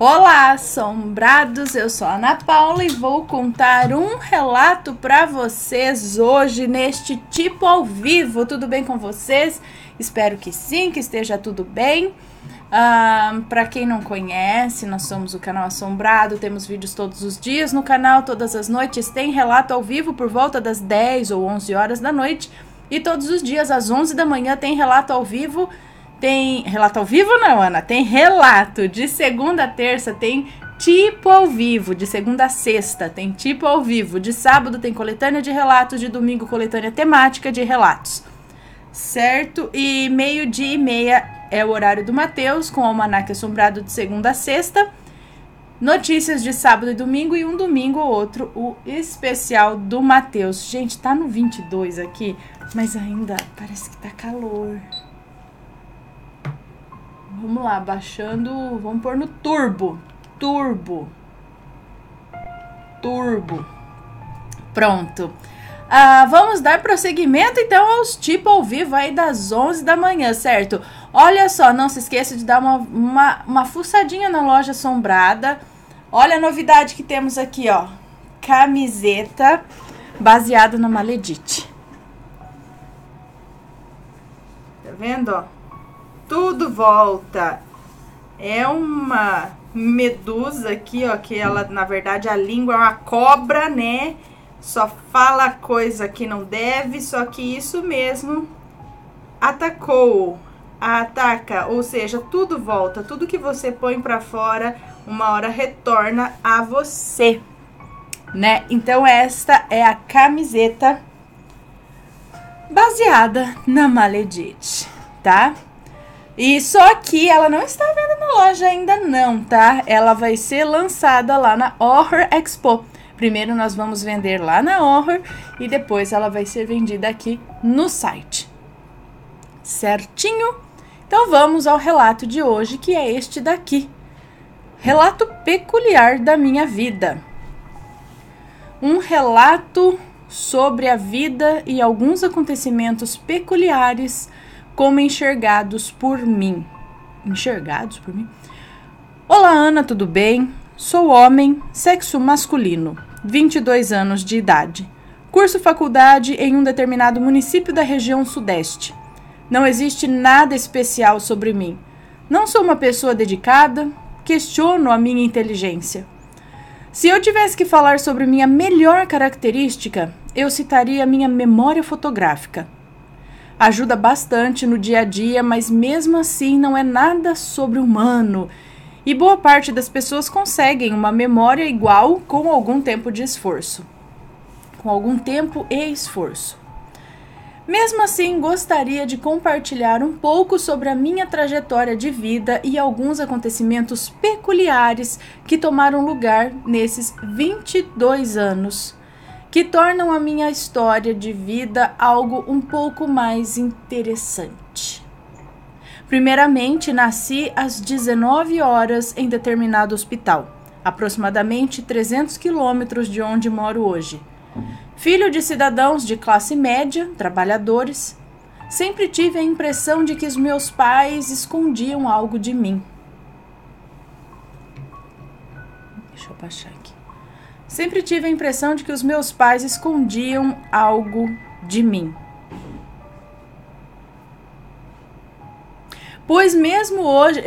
Olá, assombrados! Eu sou a Ana Paula e vou contar um relato para vocês hoje neste tipo ao vivo. Tudo bem com vocês? Espero que sim, que esteja tudo bem. Para quem não conhece, nós somos o canal Assombrado, temos vídeos todos os dias no canal, todas as noites tem relato ao vivo por volta das 10 ou 11 horas da noite e todos os dias às 11 da manhã tem relato ao vivo. Tem relato ao vivo não, Ana? Tem relato de segunda a terça, tem tipo ao vivo, de segunda a sexta tem tipo ao vivo, de sábado tem coletânea de relatos, de domingo coletânea temática de relatos, certo? E 12:30 é o horário do Matheus, com o Almanaque Assombrado de segunda a sexta, notícias de sábado e domingo, e um domingo ou outro o especial do Matheus. Gente, tá no 22 aqui, mas ainda parece que tá calor. Vamos lá, baixando, vamos pôr no turbo. Pronto. Vamos dar prosseguimento então aos tipo ao vivo aí das 11 da manhã, certo? Olha só, não se esqueça de dar uma fuçadinha na loja Assombrada. Olha a novidade que temos aqui, ó. Camiseta baseada na Maledite. Tá vendo, ó? Tudo volta. É uma medusa aqui, ó, que ela, na verdade, a língua é uma cobra, né? Só fala coisa que não deve, só que isso mesmo ataca, ou seja, tudo volta, tudo que você põe pra fora, uma hora retorna a você, né? Então esta é a camiseta baseada na Maledite, tá? E só que ela não está à venda na loja ainda não, tá? Ela vai ser lançada lá na Horror Expo. Primeiro nós vamos vender lá na Horror e depois ela vai ser vendida aqui no site. Certinho? Então vamos ao relato de hoje, que é este daqui. Relato peculiar da minha vida. Um relato sobre a vida e alguns acontecimentos peculiares como enxergados por mim. Enxergados por mim? Olá, Ana, tudo bem? Sou homem, sexo masculino, 22 anos de idade. Curso faculdade em um determinado município da região sudeste. Não existe nada especial sobre mim. Não sou uma pessoa dedicada, questiono a minha inteligência. Se eu tivesse que falar sobre minha melhor característica, eu citaria minha memória fotográfica. Ajuda bastante no dia a dia, mas mesmo assim não é nada sobre-humano. E boa parte das pessoas conseguem uma memória igual com algum tempo de esforço. Com algum tempo e esforço. Mesmo assim, gostaria de compartilhar um pouco sobre a minha trajetória de vida e alguns acontecimentos peculiares que tomaram lugar nesses 22 anos. Que tornam a minha história de vida algo um pouco mais interessante. Primeiramente, nasci às 19 horas em determinado hospital, aproximadamente 300 quilômetros de onde moro hoje. Filho de cidadãos de classe média, trabalhadores, sempre tive a impressão de que os meus pais escondiam algo de mim. Deixa eu baixar aqui. Sempre tive a impressão de que os meus pais escondiam algo de mim. Pois mesmo hoje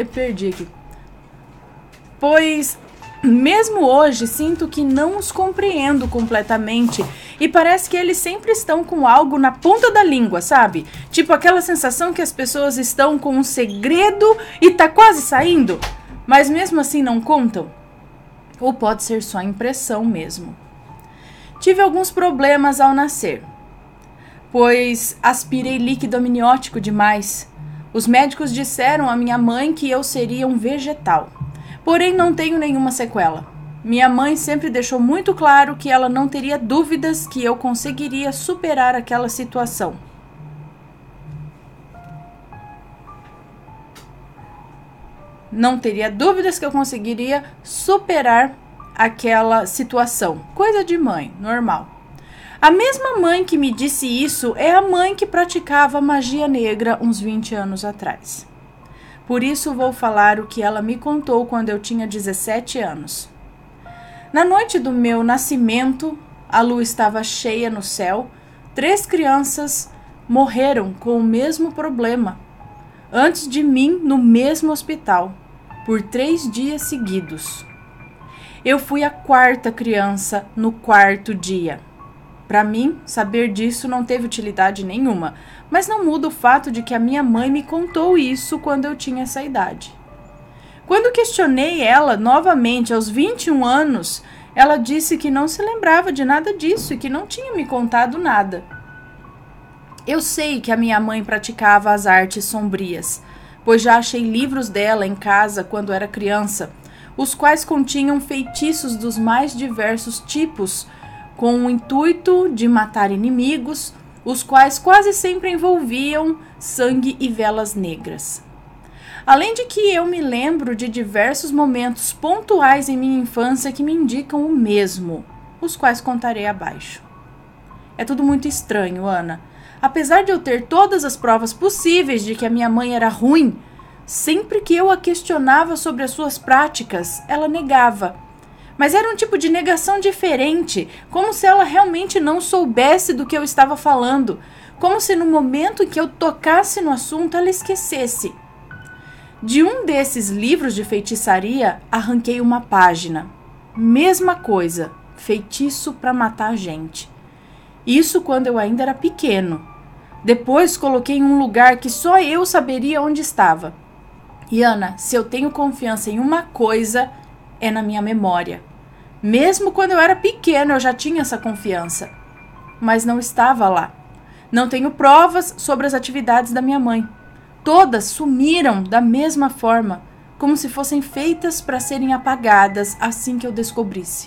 sinto que não os compreendo completamente e parece que eles sempre estão com algo na ponta da língua, sabe? Tipo aquela sensação que as pessoas estão com um segredo e tá quase saindo, mas mesmo assim não contam. Ou pode ser só impressão mesmo. Tive alguns problemas ao nascer, pois aspirei líquido amniótico demais. Os médicos disseram à minha mãe que eu seria um vegetal, porém não tenho nenhuma sequela. Minha mãe sempre deixou muito claro que ela não teria dúvidas que eu conseguiria superar aquela situação. Não teria dúvidas que eu conseguiria superar aquela situação. Coisa de mãe, normal. A mesma mãe que me disse isso é a mãe que praticava magia negra uns 20 anos atrás. Por isso vou falar o que ela me contou quando eu tinha 17 anos. Na noite do meu nascimento, a lua estava cheia no céu. 3 crianças morreram com o mesmo problema, antes de mim no mesmo hospital, por 3 dias seguidos. Eu fui a 4ª criança no 4º dia. Para mim, saber disso não teve utilidade nenhuma, mas não muda o fato de que a minha mãe me contou isso quando eu tinha essa idade. Quando questionei ela novamente aos 21 anos, ela disse que não se lembrava de nada disso e que não tinha me contado nada. Eu sei que a minha mãe praticava as artes sombrias, pois já achei livros dela em casa quando era criança, os quais continham feitiços dos mais diversos tipos, com o intuito de matar inimigos, os quais quase sempre envolviam sangue e velas negras. Além de que eu me lembro de diversos momentos pontuais em minha infância que me indicam o mesmo, os quais contarei abaixo. É tudo muito estranho, Ana. Apesar de eu ter todas as provas possíveis de que a minha mãe era ruim, sempre que eu a questionava sobre as suas práticas, ela negava. Mas era um tipo de negação diferente, como se ela realmente não soubesse do que eu estava falando, como se no momento em que eu tocasse no assunto ela esquecesse. De um desses livros de feitiçaria, arranquei uma página. Mesma coisa, feitiço para matar gente. Isso quando eu ainda era pequeno. Depois coloquei em um lugar que só eu saberia onde estava. E Ana, se eu tenho confiança em uma coisa, é na minha memória. Mesmo quando eu era pequeno, eu já tinha essa confiança. Mas não estava lá. Não tenho provas sobre as atividades da minha mãe. Todas sumiram da mesma forma, como se fossem feitas para serem apagadas assim que eu descobrisse.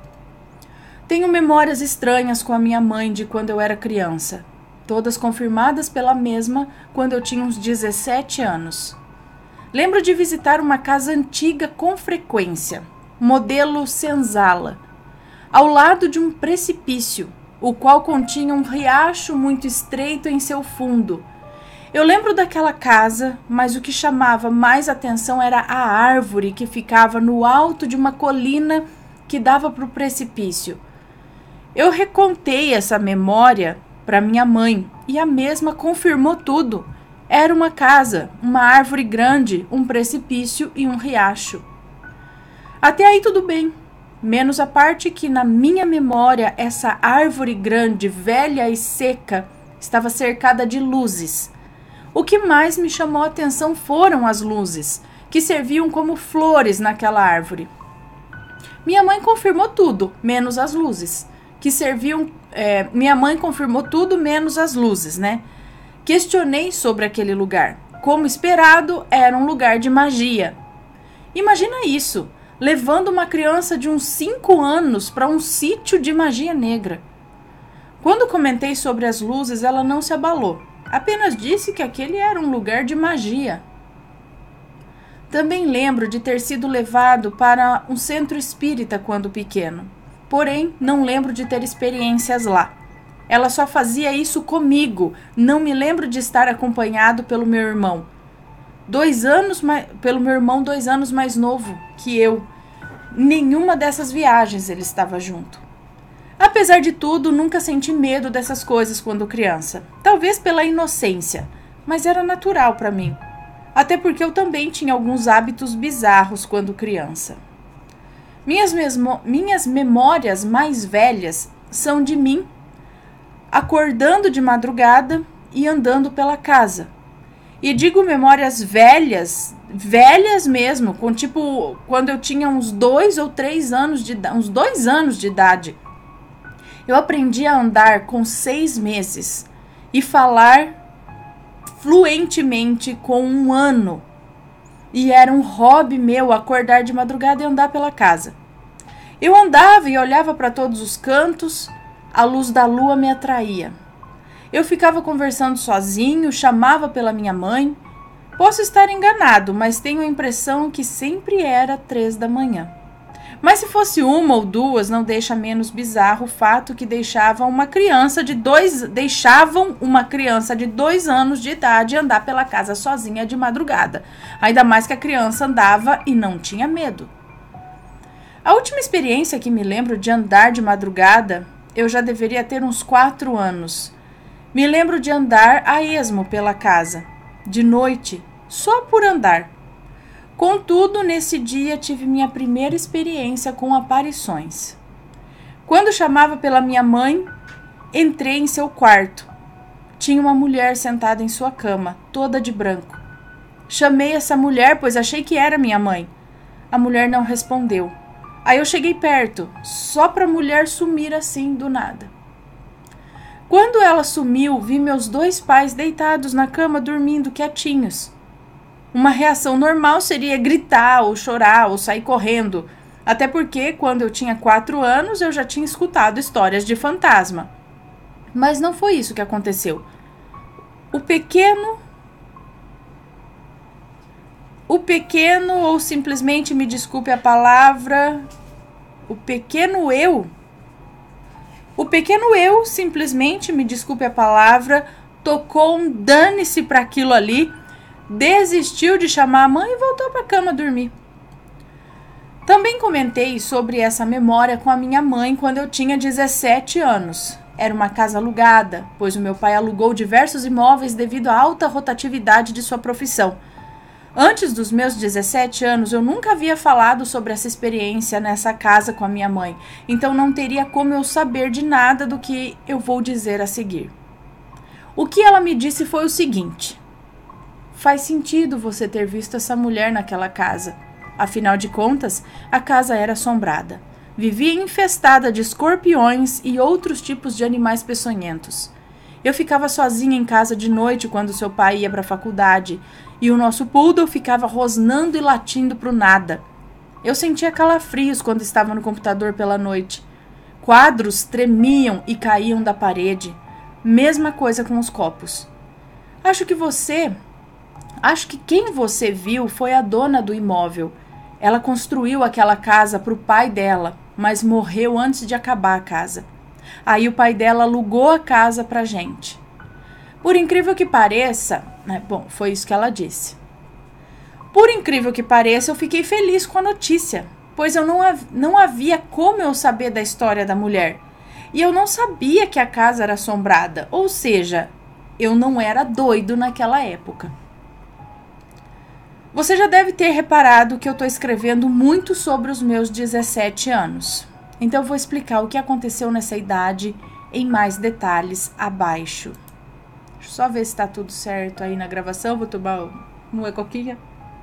Tenho memórias estranhas com a minha mãe de quando eu era criança, todas confirmadas pela mesma quando eu tinha uns 17 anos. Lembro de visitar uma casa antiga com frequência, modelo senzala, ao lado de um precipício, o qual continha um riacho muito estreito em seu fundo. Eu lembro daquela casa, mas o que chamava mais atenção era a árvore que ficava no alto de uma colina que dava para o precipício. Eu recontei essa memória para minha mãe e a mesma confirmou tudo. Era uma casa, uma árvore grande, um precipício e um riacho. Até aí tudo bem, menos a parte que na minha memória essa árvore grande, velha e seca estava cercada de luzes. O que mais me chamou a atenção foram as luzes, que serviam como flores naquela árvore. Minha mãe confirmou tudo, menos as luzes, que serviam... minha mãe confirmou tudo, menos as luzes, né? Questionei sobre aquele lugar. Como esperado, era um lugar de magia. Imagina isso, levando uma criança de uns 5 anos para um sítio de magia negra. Quando comentei sobre as luzes, ela não se abalou. Apenas disse que aquele era um lugar de magia. Também lembro de ter sido levado para um centro espírita quando pequeno. Porém, não lembro de ter experiências lá. Ela só fazia isso comigo. Não me lembro de estar acompanhado pelo meu irmão. 2 anos pelo meu irmão 2 anos mais novo que eu. Nenhuma dessas viagens ele estava junto. Apesar de tudo, nunca senti medo dessas coisas quando criança. Talvez pela inocência, mas era natural para mim. Até porque eu também tinha alguns hábitos bizarros quando criança. Minhas memórias mais velhas são de mim acordando de madrugada e andando pela casa. E digo memórias velhas, velhas mesmo, com tipo quando eu tinha uns 2 ou 3 anos de idade, uns 2 anos de idade. Eu aprendi a andar com 6 meses e falar fluentemente com 1 ano. E era um hobby meu acordar de madrugada e andar pela casa. Eu andava e olhava para todos os cantos, a luz da lua me atraía. Eu ficava conversando sozinho, chamava pela minha mãe. Posso estar enganado, mas tenho a impressão que sempre era 3 da manhã. Mas se fosse uma ou duas, não deixa menos bizarro o fato que deixavam uma criança de 2 anos de idade andar pela casa sozinha de madrugada. Ainda mais que a criança andava e não tinha medo. A última experiência que me lembro de andar de madrugada, eu já deveria ter uns 4 anos. Me lembro de andar a esmo pela casa, de noite, só por andar. Contudo, nesse dia tive minha primeira experiência com aparições. Quando chamava pela minha mãe, entrei em seu quarto. Tinha uma mulher sentada em sua cama, toda de branco. Chamei essa mulher, pois achei que era minha mãe. A mulher não respondeu. Aí eu cheguei perto, só para a mulher sumir assim do nada. Quando ela sumiu, vi meus 2 pais deitados na cama dormindo quietinhos. Uma reação normal seria gritar ou chorar ou sair correndo, até porque quando eu tinha 4 anos eu já tinha escutado histórias de fantasma. Mas não foi isso que aconteceu. O pequeno, ou simplesmente, me desculpe a palavra, o pequeno eu, simplesmente, me desculpe a palavra, tocou um dane-se para aquilo ali, desistiu de chamar a mãe e voltou para a cama dormir. Também comentei sobre essa memória com a minha mãe quando eu tinha 17 anos. Era uma casa alugada, pois o meu pai alugou diversos imóveis devido à alta rotatividade de sua profissão. Antes dos meus 17 anos, eu nunca havia falado sobre essa experiência nessa casa com a minha mãe, então não teria como eu saber de nada do que eu vou dizer a seguir. O que ela me disse foi o seguinte: faz sentido você ter visto essa mulher naquela casa. Afinal de contas, a casa era assombrada. Vivia infestada de escorpiões e outros tipos de animais peçonhentos. Eu ficava sozinha em casa de noite quando seu pai ia para a faculdade, e o nosso poodle ficava rosnando e latindo pro nada. Eu sentia calafrios quando estava no computador pela noite. Quadros tremiam e caíam da parede. Mesma coisa com os copos. Acho que quem você viu foi a dona do imóvel. Ela construiu aquela casa para o pai dela, mas morreu antes de acabar a casa. Aí o pai dela alugou a casa pra gente. Por incrível que pareça, foi isso que ela disse. Por incrível que pareça, eu fiquei feliz com a notícia, pois não havia como eu saber da história da mulher. E eu não sabia que a casa era assombrada, ou seja, eu não era doido naquela época. Você já deve ter reparado que eu estou escrevendo muito sobre os meus 17 anos. Então eu vou explicar o que aconteceu nessa idade em mais detalhes abaixo. Deixa eu só ver se está tudo certo aí na gravação. Vou tomar uma coquinha.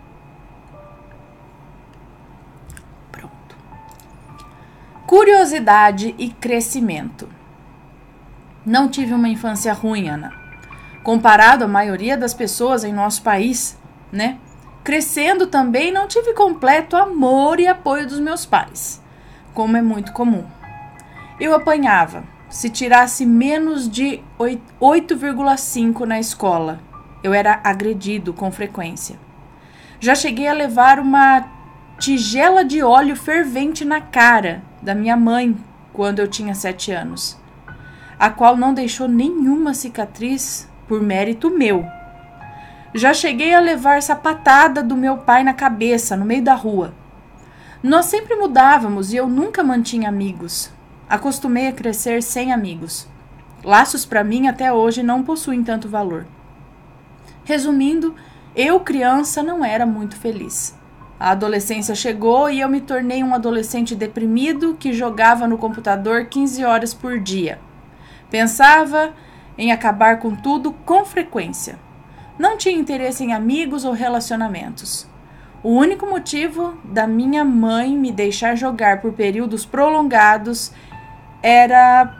Pronto. Curiosidade e crescimento. Não tive uma infância ruim, Ana. Comparado à maioria das pessoas em nosso país, né? Crescendo também não tive completo amor e apoio dos meus pais, como é muito comum. Eu apanhava, se tirasse menos de 8,5 na escola. Eu era agredido com frequência. Já cheguei a levar uma tigela de óleo fervente na cara da minha mãe quando eu tinha 7 anos, a qual não deixou nenhuma cicatriz por mérito meu. Já cheguei a levar sapatada do meu pai na cabeça, no meio da rua. Nós sempre mudávamos e eu nunca mantinha amigos. Acostumei a crescer sem amigos. Laços para mim até hoje não possuem tanto valor. Resumindo, eu, criança, não era muito feliz. A adolescência chegou e eu me tornei um adolescente deprimido que jogava no computador 15 horas por dia. Pensava em acabar com tudo com frequência. Não tinha interesse em amigos ou relacionamentos. O único motivo da minha mãe me deixar jogar por períodos prolongados era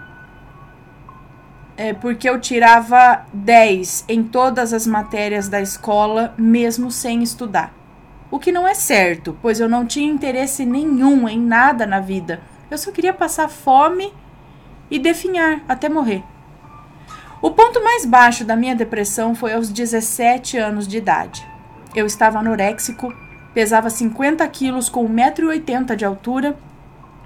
porque eu tirava 10 em todas as matérias da escola, mesmo sem estudar. O que não é certo, pois eu não tinha interesse nenhum em nada na vida. Eu só queria passar fome e definhar até morrer. O ponto mais baixo da minha depressão foi aos 17 anos de idade. Eu estava anoréxico, pesava 50 quilos com 1,80 m de altura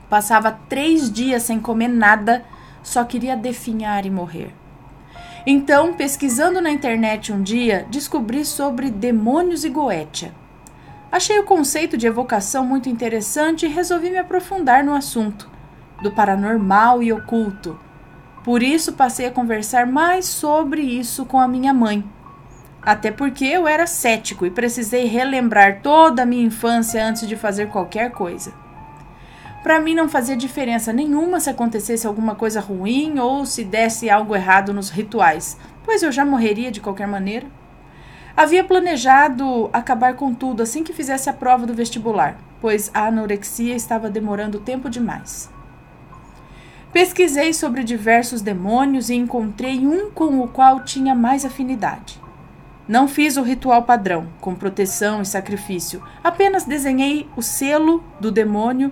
Passava 3 dias sem comer nada, só queria definhar e morrer. Então, pesquisando na internet um dia, descobri sobre demônios e Goetia. Achei o conceito de evocação muito interessante e resolvi me aprofundar no assunto, do paranormal e oculto. Por isso, passei a conversar mais sobre isso com a minha mãe. Até porque eu era cético e precisei relembrar toda a minha infância antes de fazer qualquer coisa. Para mim não fazia diferença nenhuma se acontecesse alguma coisa ruim ou se desse algo errado nos rituais, pois eu já morreria de qualquer maneira. Havia planejado acabar com tudo assim que fizesse a prova do vestibular, pois a anorexia estava demorando tempo demais. Pesquisei sobre diversos demônios e encontrei um com o qual tinha mais afinidade. Não fiz o ritual padrão, com proteção e sacrifício, apenas desenhei o selo do demônio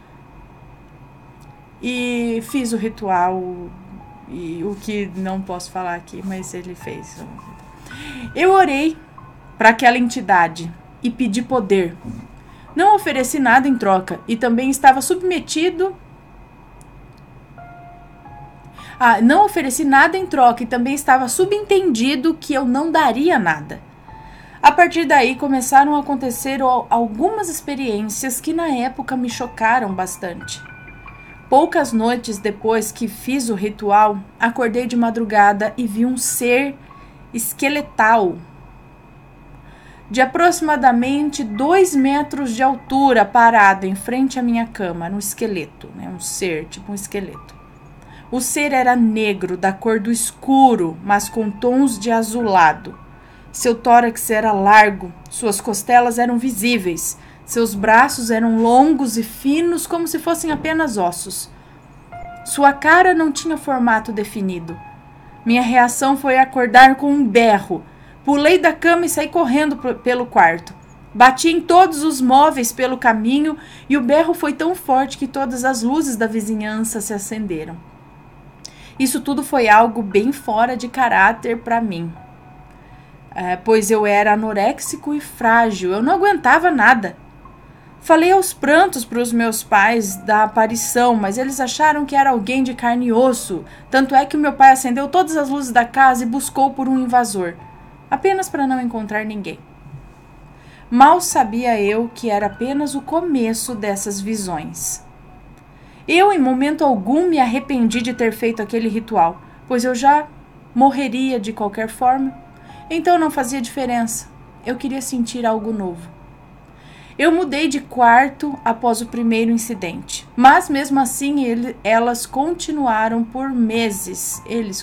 e fiz o ritual, e o que não posso falar aqui, mas ele fez. Eu orei para aquela entidade e pedi poder. Não ofereci nada em troca e também estava submetido. Não ofereci nada em troca e também estava subentendido que eu não daria nada. A partir daí começaram a acontecer algumas experiências que na época me chocaram bastante. Poucas noites depois que fiz o ritual, acordei de madrugada e vi um ser esqueletal de aproximadamente 2 metros de altura parado em frente à minha cama, no esqueleto, né? Um ser, tipo um esqueleto. O ser era negro, da cor do escuro, mas com tons de azulado. Seu tórax era largo, suas costelas eram visíveis, seus braços eram longos e finos como se fossem apenas ossos. Sua cara não tinha formato definido. Minha reação foi acordar com um berro. Pulei da cama e saí correndo pelo quarto. Bati em todos os móveis pelo caminho e o berro foi tão forte que todas as luzes da vizinhança se acenderam. Isso tudo foi algo bem fora de caráter para mim, pois eu era anoréxico e frágil, eu não aguentava nada. Falei aos prantos para os meus pais da aparição, mas eles acharam que era alguém de carne e osso, tanto é que o meu pai acendeu todas as luzes da casa e buscou por um invasor, apenas para não encontrar ninguém. Mal sabia eu que era apenas o começo dessas visões. Eu, em momento algum, me arrependi de ter feito aquele ritual, pois eu já morreria de qualquer forma. Então não fazia diferença. Eu queria sentir algo novo. Eu mudei de quarto após o primeiro incidente, mas mesmo assim eles continuaram por meses.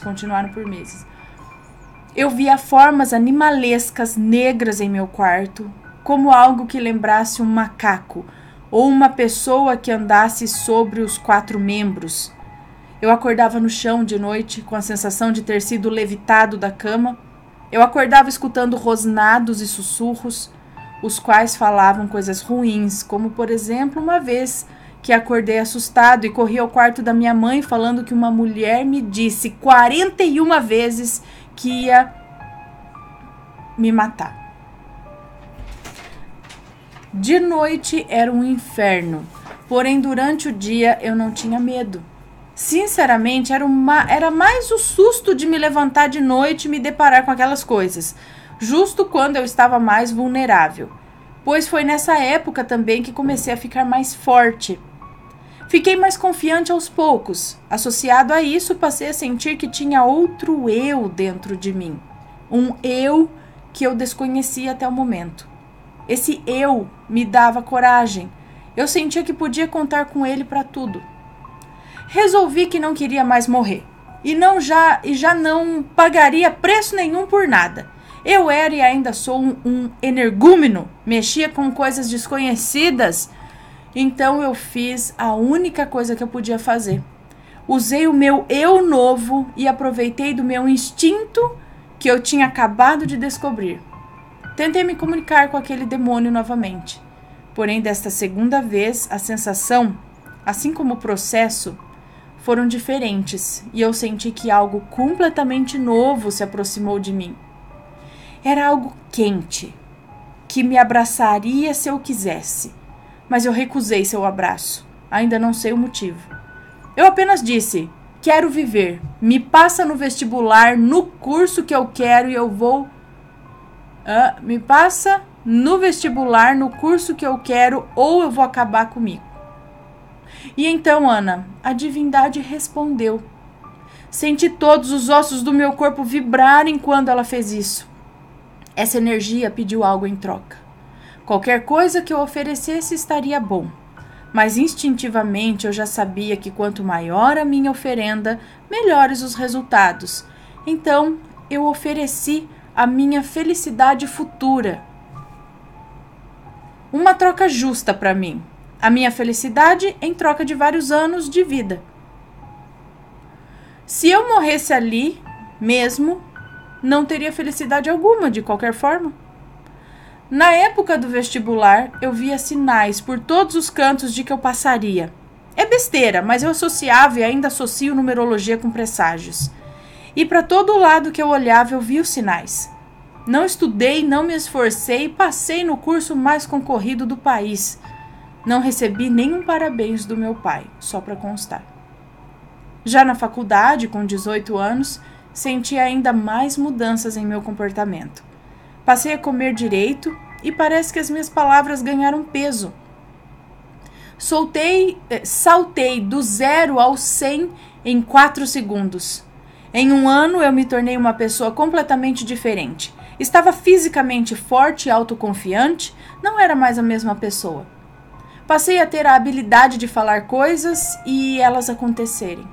Eu via formas animalescas negras em meu quarto, como algo que lembrasse um macaco, ou uma pessoa que andasse sobre os 4 membros. Eu acordava no chão de noite com a sensação de ter sido levitado da cama. Eu acordava escutando rosnados e sussurros, os quais falavam coisas ruins, como, por exemplo, uma vez que acordei assustado e corri ao quarto da minha mãe falando que uma mulher me disse 41 vezes que ia me matar. De noite era um inferno, porém durante o dia eu não tinha medo. Sinceramente, era mais o susto de me levantar de noite e me deparar com aquelas coisas, justo quando eu estava mais vulnerável, pois foi nessa época também que comecei a ficar mais forte. Fiquei mais confiante aos poucos. Associado a isso, passei a sentir que tinha outro eu dentro de mim, um eu que eu desconhecia até o momento. Esse eu me dava coragem. Eu sentia que podia contar com ele para tudo. Resolvi que não queria mais morrer. E já não pagaria preço nenhum por nada. Eu era e ainda sou um energúmeno. Mexia com coisas desconhecidas. Então eu fiz a única coisa que eu podia fazer. Usei o meu eu novo e aproveitei do meu instinto que eu tinha acabado de descobrir. Tentei me comunicar com aquele demônio novamente. Porém, desta segunda vez, a sensação, assim como o processo, foram diferentes e eu senti que algo completamente novo se aproximou de mim. Era algo quente, que me abraçaria se eu quisesse, mas eu recusei seu abraço. Ainda não sei o motivo. Eu apenas disse: quero viver. Me passa no vestibular, no curso que eu quero e eu vou... me passa no vestibular, no curso que eu quero, ou eu vou acabar comigo. E então, Ana, a divindade respondeu. Senti todos os ossos do meu corpo vibrarem quando ela fez isso. Essa energia pediu algo em troca. Qualquer coisa que eu oferecesse estaria bom. Mas instintivamente eu já sabia que quanto maior a minha oferenda, melhores os resultados. Então eu ofereci a minha felicidade futura. Uma troca justa para mim. A minha felicidade em troca de vários anos de vida. Se eu morresse ali mesmo, não teria felicidade alguma de qualquer forma. Na época do vestibular, eu via sinais por todos os cantos de que eu passaria. É besteira, mas eu associava e ainda associo numerologia com presságios. E para todo lado que eu olhava, eu via os sinais. Não estudei, não me esforcei e passei no curso mais concorrido do país. Não recebi nenhum parabéns do meu pai, só para constar. Já na faculdade, com 18 anos, senti ainda mais mudanças em meu comportamento. Passei a comer direito e parece que as minhas palavras ganharam peso. Saltei do 0 ao 100 em 4 segundos. Em um ano eu me tornei uma pessoa completamente diferente. Estava fisicamente forte e autoconfiante, não era mais a mesma pessoa. Passei a ter a habilidade de falar coisas e elas acontecerem.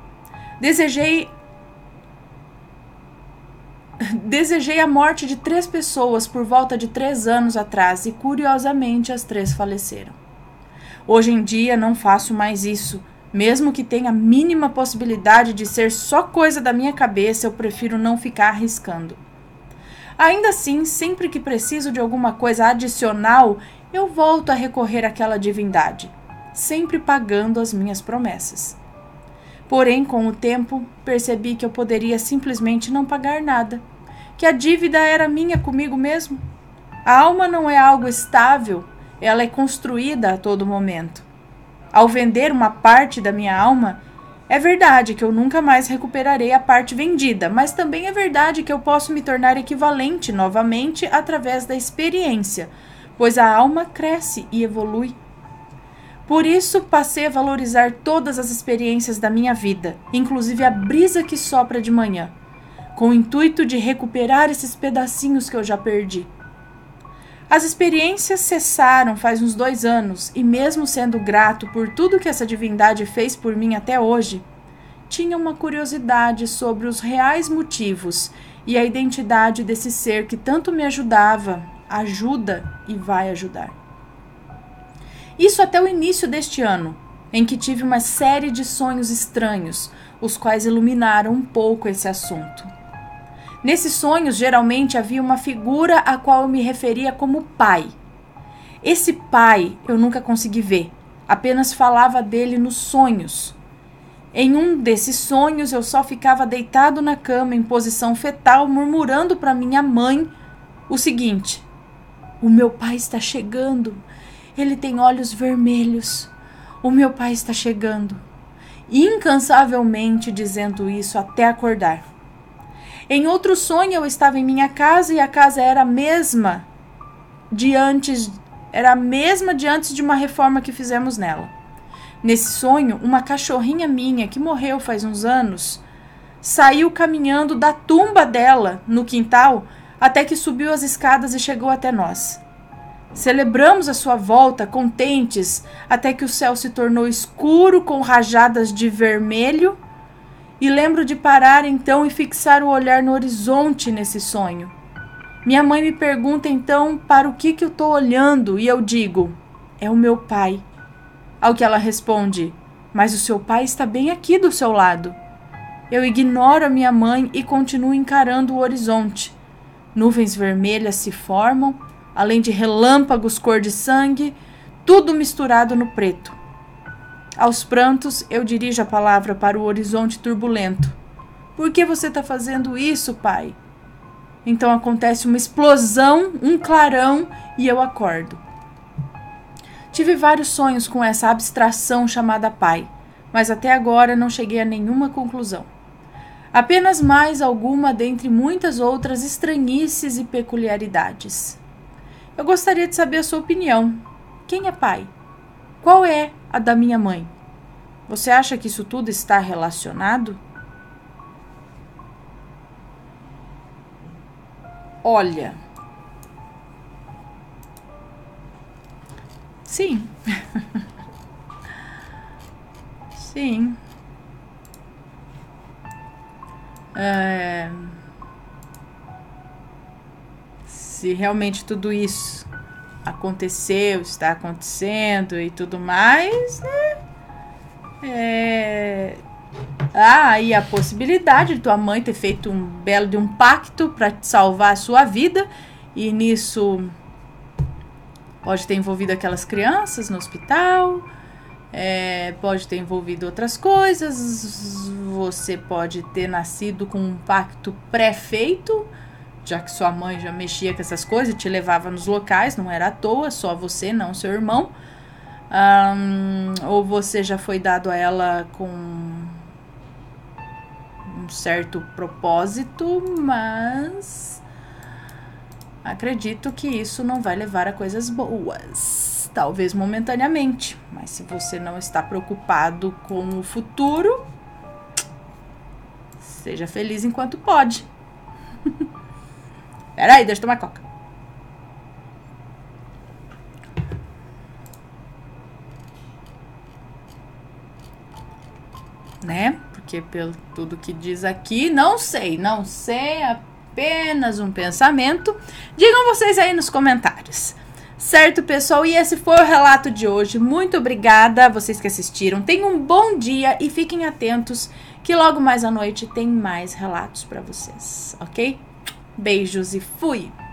Desejei a morte de 3 pessoas por volta de 3 anos atrás e, curiosamente, as 3 faleceram. Hoje em dia não faço mais isso. Mesmo que tenha a mínima possibilidade de ser só coisa da minha cabeça, eu prefiro não ficar arriscando. Ainda assim, sempre que preciso de alguma coisa adicional, eu volto a recorrer àquela divindade, sempre pagando as minhas promessas. Porém, com o tempo, percebi que eu poderia simplesmente não pagar nada, que a dívida era minha comigo mesmo. A alma não é algo estável, ela é construída a todo momento. Ao vender uma parte da minha alma, é verdade que eu nunca mais recuperarei a parte vendida, mas também é verdade que eu posso me tornar equivalente novamente através da experiência, pois a alma cresce e evolui. Por isso, passei a valorizar todas as experiências da minha vida, inclusive a brisa que sopra de manhã, com o intuito de recuperar esses pedacinhos que eu já perdi. As experiências cessaram faz uns 2 anos, e mesmo sendo grato por tudo que essa divindade fez por mim até hoje, tinha uma curiosidade sobre os reais motivos e a identidade desse ser que tanto me ajudava, ajuda e vai ajudar. Isso até o início deste ano, em que tive uma série de sonhos estranhos, os quais iluminaram um pouco esse assunto. Nesses sonhos, geralmente havia uma figura a qual eu me referia como pai. Esse pai eu nunca consegui ver, apenas falava dele nos sonhos. Em um desses sonhos, eu só ficava deitado na cama em posição fetal, murmurando para minha mãe o seguinte: o meu pai está chegando, ele tem olhos vermelhos, o meu pai está chegando. Incansavelmente dizendo isso até acordar. Em outro sonho, eu estava em minha casa e a casa era a mesma de antes de uma reforma que fizemos nela. Nesse sonho, uma cachorrinha minha, que morreu faz uns anos, saiu caminhando da tumba dela no quintal até que subiu as escadas e chegou até nós. Celebramos a sua volta, contentes, até que o céu se tornou escuro com rajadas de vermelho. E lembro de parar então e fixar o olhar no horizonte nesse sonho. Minha mãe me pergunta então para o que eu estou olhando e eu digo: é o meu pai. Ao que ela responde: mas o seu pai está bem aqui do seu lado. Eu ignoro a minha mãe e continuo encarando o horizonte. Nuvens vermelhas se formam, além de relâmpagos cor de sangue, tudo misturado no preto. Aos prantos, eu dirijo a palavra para o horizonte turbulento. Por que você está fazendo isso, pai? Então acontece uma explosão, um clarão e eu acordo. Tive vários sonhos com essa abstração chamada pai, mas até agora não cheguei a nenhuma conclusão. Apenas mais alguma dentre muitas outras estranhices e peculiaridades. Eu gostaria de saber a sua opinião. Quem é pai? Qual é a da minha mãe? Você acha que isso tudo está relacionado? Olha. Sim. Sim. Se realmente tudo isso aconteceu, está acontecendo e tudo mais, né? E a possibilidade de tua mãe ter feito um belo de um pacto para salvar a sua vida, e nisso pode ter envolvido aquelas crianças no hospital, pode ter envolvido outras coisas, você pode ter nascido com um pacto pré-feito, já que sua mãe já mexia com essas coisas e te levava nos locais, não era à toa, só você, não seu irmão. Ou você já foi dado a ela com um certo propósito, mas acredito que isso não vai levar a coisas boas, talvez momentaneamente, mas se você não está preocupado com o futuro, seja feliz enquanto pode. Peraí, deixa eu tomar coca. Né? Porque pelo tudo que diz aqui, não sei, apenas um pensamento. Digam vocês aí nos comentários. Certo, pessoal? E esse foi o relato de hoje. Muito obrigada a vocês que assistiram. Tenham um bom dia e fiquem atentos que logo mais à noite tem mais relatos para vocês, ok? Beijos e fui!